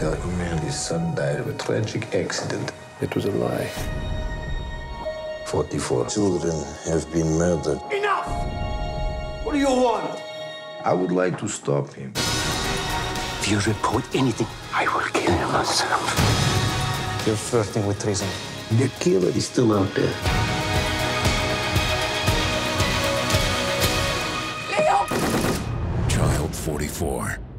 tell you, man, his son died of a tragic accident. It was a lie. 44 children have been murdered. Enough! What do you want? I would like to stop him. If you report anything, I will kill you myself. You're flirting with treason. The killer is still out there. Child 44.